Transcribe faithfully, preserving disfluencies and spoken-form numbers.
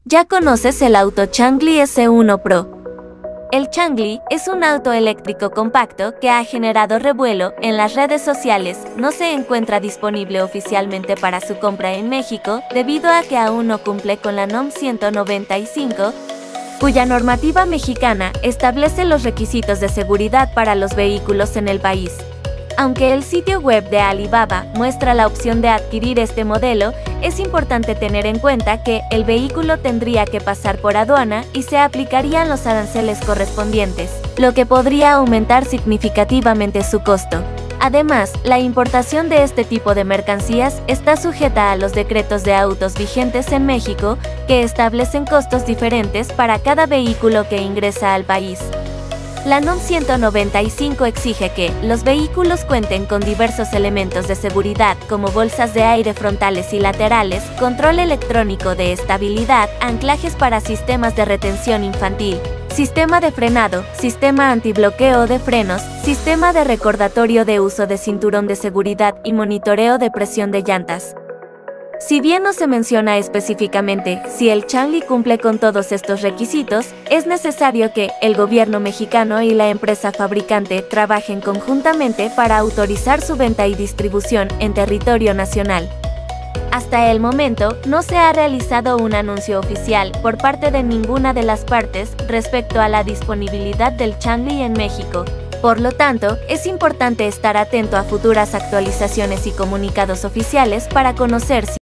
Ya conoces el auto Changli S uno Pro. El Changli es un auto eléctrico compacto que ha generado revuelo en las redes sociales. No se encuentra disponible oficialmente para su compra en México debido a que aún no cumple con la NOM ciento noventa y cinco, cuya normativa mexicana establece los requisitos de seguridad para los vehículos en el país. Aunque el sitio web de Alibaba muestra la opción de adquirir este modelo, es importante tener en cuenta que el vehículo tendría que pasar por aduana y se aplicarían los aranceles correspondientes, lo que podría aumentar significativamente su costo. Además, la importación de este tipo de mercancías está sujeta a los decretos de autos vigentes en México, que establecen costos diferentes para cada vehículo que ingresa al país. La NOM ciento noventa y cinco exige que los vehículos cuenten con diversos elementos de seguridad como bolsas de aire frontales y laterales, control electrónico de estabilidad, anclajes para sistemas de retención infantil, sistema de frenado, sistema antibloqueo de frenos, sistema de recordatorio de uso de cinturón de seguridad y monitoreo de presión de llantas. Si bien no se menciona específicamente si el Changli cumple con todos estos requisitos, es necesario que el gobierno mexicano y la empresa fabricante trabajen conjuntamente para autorizar su venta y distribución en territorio nacional. Hasta el momento, no se ha realizado un anuncio oficial por parte de ninguna de las partes respecto a la disponibilidad del Changli en México. Por lo tanto, es importante estar atento a futuras actualizaciones y comunicados oficiales para conocer si